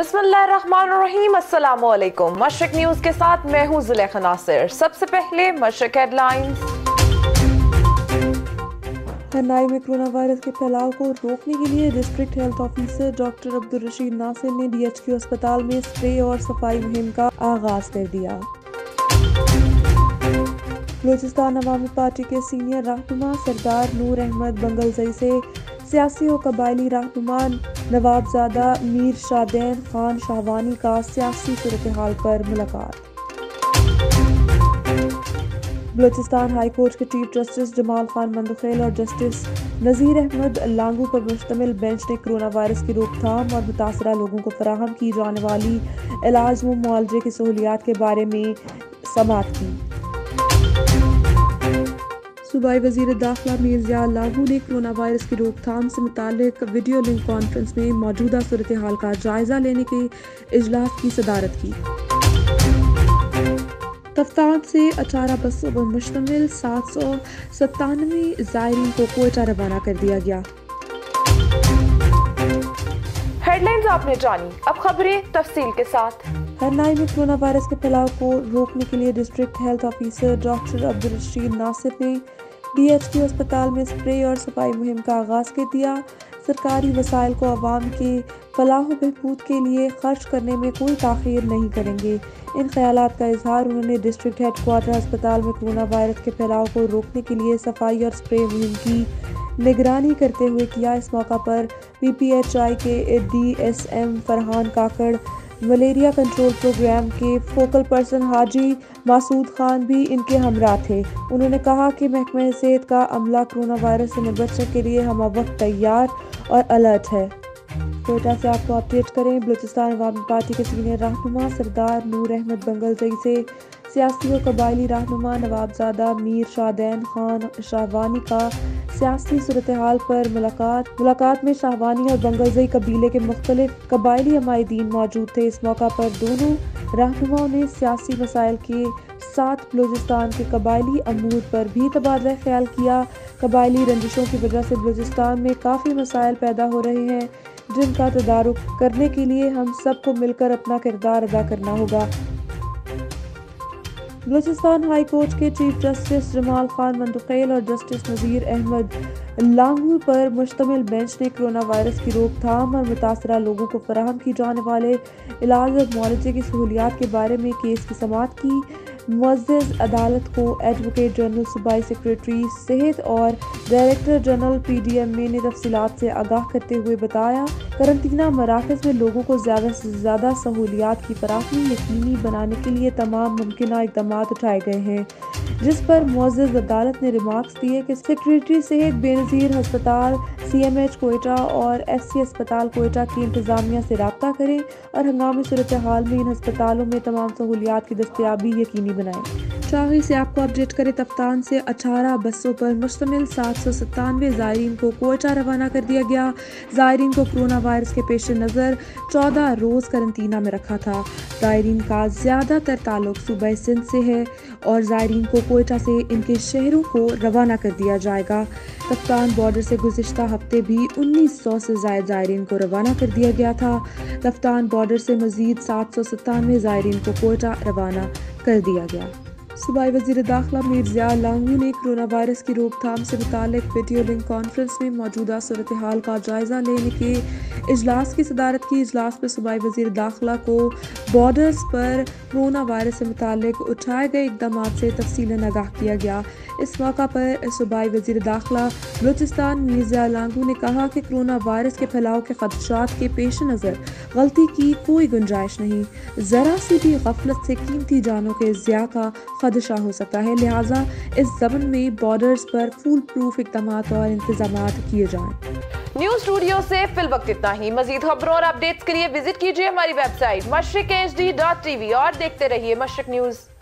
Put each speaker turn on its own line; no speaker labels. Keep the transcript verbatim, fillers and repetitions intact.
بسم اللہ الرحمن الرحیم، السلام علیکم۔ مشرق نیوز کے ساتھ میں ہوں زلیخا ناصر۔ سب سے پہلے مشرق ہیڈ لائنز۔
ہرنائی میں کرونا وائرس کے پھیلاؤ کو روکنے کے لیے district health officer doctor Abdul Rashid Nasir نے ڈی ایچ کیو اسپتال میں اسپرے اور صفائی مہم کا آغاز کر دیا۔ بلوچستان عوامی پارٹی کے سینئر رہنما سردار نور احمد بنگلزئی سے سیاسی و قبائلی رہنما نواب زادہ میر شادین خان شاہوانی کا سیاسی صورتحال پر ملاقات۔ بلوچستان ہائی کورٹ کے چیف جسٹس جمال خان مندوخیل اور جسٹس نذیر احمد لانگو پر مشتمل بینچ نے کرونا وائرس کی روک تھام اور متاثرہ لوگوں کو فراہم کی جانے والی علاج و معالجے کی سہولیات کے بارے میں سماعت کی۔ صوبائی وزیر داخلہ میر ضیاء لانگو نے کرونا وائرس کی روک تھام سے متعلق ویڈیو لنک کانفرنس میں موجودہ صورتحال کا جائزہ لینے کے اجلاس کی صدارت کی۔ تفتان سے اٹھارہ بسوں پر مشتمل سات سو ستانوے زائرین کو کوئٹہ روانہ کر دیا گیا۔
ہیڈ لائنز آپ نے جانی، اب خبریں تفصیل کے ساتھ۔
ہرنائی میں کرونا وائرس کے پھیلاؤ کو روکنے کے لیے district health officer doctor Abdul Rashid Nasir نے ڈی ایچ کیو اسپتال میں اسپرے اور صفائی مہم کا آغاز کر دیا۔ سرکاری وسائل کو عوام کے فلاح و بہبود کے لیے خرچ کرنے میں کوئی تاخیر نہیں کریں گے۔ ان خیالات کا اظہار انہوں نے ڈسٹرکٹ ہیڈ کوارٹر اسپتال میں کرونا وائرس کے پھیلاؤ کو روکنے کے لیے صفائی اور اسپرے مہم کی نگرانی کرتے ہوئے کیا۔ اس موقع پر پی پی ایچ آئی کے D S M Farhan Kakar, malaria control programme کے فوکل پرسن حاجی مسعود خان بھی ان کے ہمراہ تھے۔ انہوں نے کہا کہ محکمہ صحت کا عملہ کرونا وائرس سے نمٹنے کے لیے ہمہ وقت تیار اور الرٹ ہے۔ کوئٹہ سے آپ کو اپڈیٹ کریں۔ بلوچستان عوامی پارٹی کے سینئر رہنما سردار نور احمد بنگلزئی سے سیاسی و قبائلی رہنما نواب زادہ میر شادین خان شاہوانی کا سیاسی صورتحال پر ملاقات۔ ملاقات میں شاہوانی اور بنگلزئی قبیلے کے مختلف قبائلی عمائدین موجود تھے۔ اس موقع پر دونوں رہنماؤں نے سیاسی مسائل کے ساتھ بلوچستان کے قبائلی امور پر بھی تبادلہ خیال کیا۔ قبائلی رنجشوں کی وجہ سے بلوچستان میں کافی مسائل پیدا ہو رہے ہیں، جن کا تدارک کرنے کے لیے ہم سب کو مل کر اپنا کردار ادا کرنا ہوگا۔ بلوچستان ہائی کورٹ کے چیف جسٹس جمال خان مندوخیل اور جسٹس نذیر احمد لانگو پر مشتمل بینچ نے کرونا وائرس کی روک تھام اور متاثرہ لوگوں کو فراہم کی جانے والے علاج اور معالجے کی سہولیات کے بارے میں کیس کی سماعت کی۔ معزز عدالت کو ایڈوکیٹ جنرل صوبائی سیکریٹری صحت اور director general P D M A نے تفصیلات سے آگاہ کرتے ہوئے بتایا، قرنطینہ مراکز میں لوگوں کو زیادہ سے زیادہ سہولیات کی فراہمی یقینی بنانے کے لیے تمام ممکنہ اقدامات اٹھائے گئے ہیں، جس پر معزز عدالت نے ریمارکس دیے کہ سیکریٹری صحت بے نظیر ہسپتال سی ایم ایچ کوئٹہ اور ایف سی اسپتال کوئٹہ کی انتظامیہ سے رابطہ کریں اور ہنگامی صورتحال میں ان ہسپتالوں میں تمام سہولیات کی دستیابی یقینی بنائیں۔ چاغی سے آپ کو اپڈیٹ کرے۔ تفتان سے اٹھارہ بسوں پر مشتمل سات سو ستانوے زائرین کو کوئٹہ روانہ کر دیا گیا۔ زائرین کو کرونا وائرس کے پیش نظر چودہ روز قرنطینہ میں رکھا تھا۔ زائرین کا زیادہ تر تعلق صوبہ سندھ سے ہے اور زائرین کو کوئٹہ سے ان کے شہروں کو روانہ کر دیا جائے گا۔ تفتان بارڈر سے گزشتہ ہفتے بھی انیس سو سے زائد زائرین کو روانہ کر دیا گیا تھا۔ تفتان بارڈر سے مزید سات سو ستانوے زائرین کو کوئٹہ روانہ کر دیا گیا۔ صوبائی وزیر داخلہ میر ضیاء لانگو نے کرونا وائرس کی روک تھام سے متعلق ویڈیو لنک کانفرنس میں موجودہ صورتحال کا جائزہ لینے کے اجلاس کی صدارت کی۔ اجلاس میں صوبائی وزیر داخلہ کو بارڈرز پر کرونا وائرس سے متعلق اٹھائے گئے اقدامات سے تفصیلاً آگاہ کیا گیا۔ اس موقع پر صوبائی وزیر داخلہ بلوچستان میر ضیاء لانگو نے کہا کہ کرونا وائرس کے پھیلاؤ کے خدشات کے پیش نظر غلطی کی کوئی گنجائش نہیں۔ ذرا سی بھی غفلت سے قیمتی جانوں کے ضیاع کا خدشہ ہو سکتا ہے، لہٰذا اس ضمن میں بارڈرز پر فول پروف اقدامات اور انتظامات کیے جائیں۔
نیوز اسٹوڈیو سے فی الوقت اتنا ہی۔ مزید خبروں اور اپڈیٹس کے لیے وزٹ کیجیے ہماری website Mashriq H D dot T V اور دیکھتے رہیے مشرق نیوز۔